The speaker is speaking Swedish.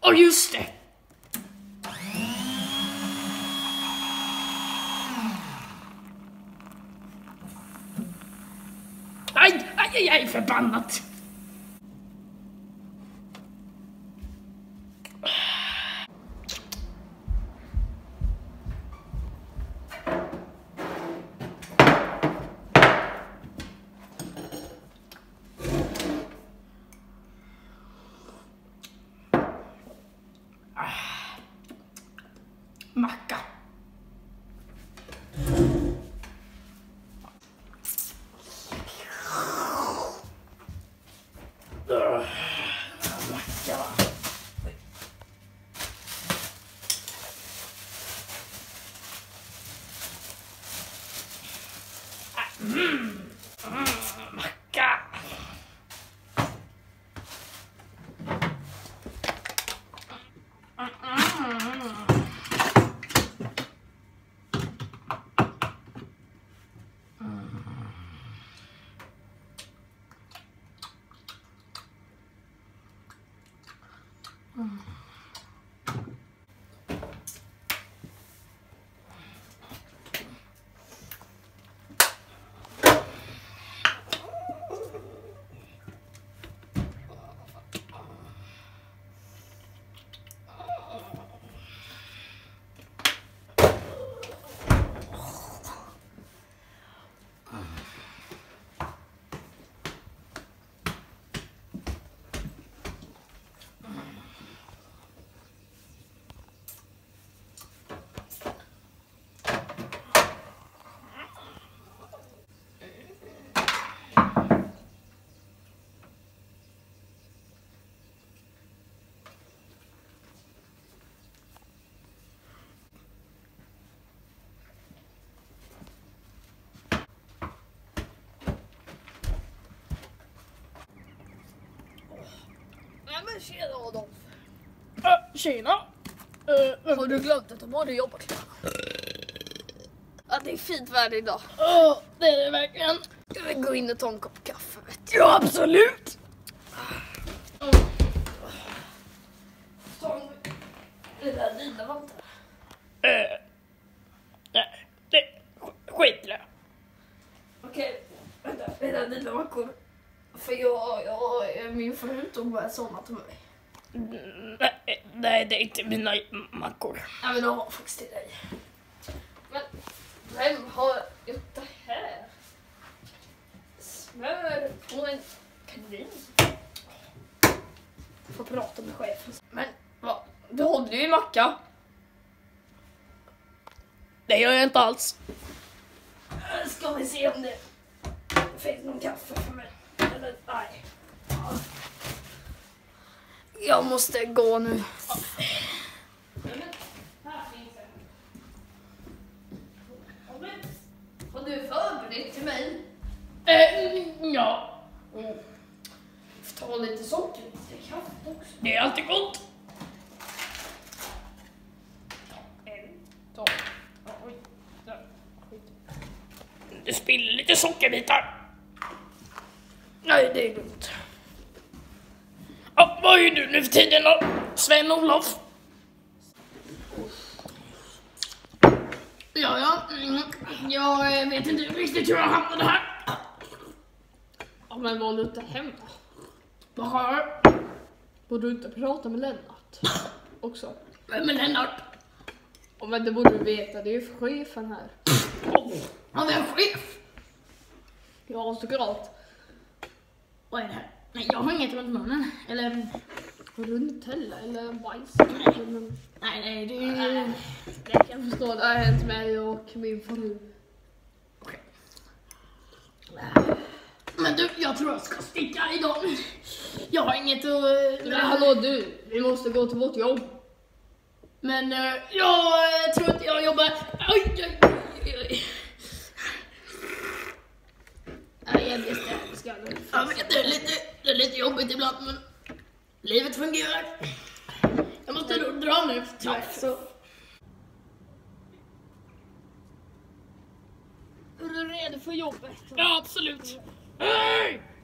Ja, just det. Aj, förbannat. Macka. Macka. Men tjena Adolf. Tjena. Har du glömt att de har jobbat? Att det är fint väder idag. Det är det verkligen. Jag vill gå in och ta en kopp kaffe. Vet du. Ja, absolut. Det där dina vantar. Nej, det skit i det. Okej, vänta. Det där dina mackor. För min fru tog med sådana till mig. Nej, det är inte mina mackor. Jag vill ha faktiskt till dig. Men vem har gjort det här? Smör på en kanin. Jag får prata med chefen. Men vad? Du håller ju i macka. Det gör jag inte alls. Ska vi se om det finns någon kaffe för mig. Eller nej. Jag måste gå nu. Har du förberett till mig? Ja, Får ta lite socker till kaffe också. det är alltid gott. Du spiller lite sockerbitar. Nej, det är lugnt. Ja, vad är du nu för tiden då, Sven-Olof? Jag vet inte riktigt hur jag hamnade här. Ja, men var du inte hemma? Borde du inte prata med Lennart också? Vem är Lennart? Ja, men det borde du veta, det är ju chefen här. Han är en chef. Ja, såklart. Vad är det här? Nej, jag har inget runt munnen. Eller... Runtella eller bajs. Nej, det är... Det kan jag förstå, det har hänt mig och min fru. Okej. Men du, jag tror jag ska sticka idag. Jag har inget att... Men hallå du, vi måste gå till vårt jobb. Men jag tror inte jag jobbar... Oj. Nej, jag ska nu. Jag vet, det är lite jobbigt ibland, men livet fungerar. Jag måste dra nu. Så. Är du redo för jobbet? Ja, absolut. Hej!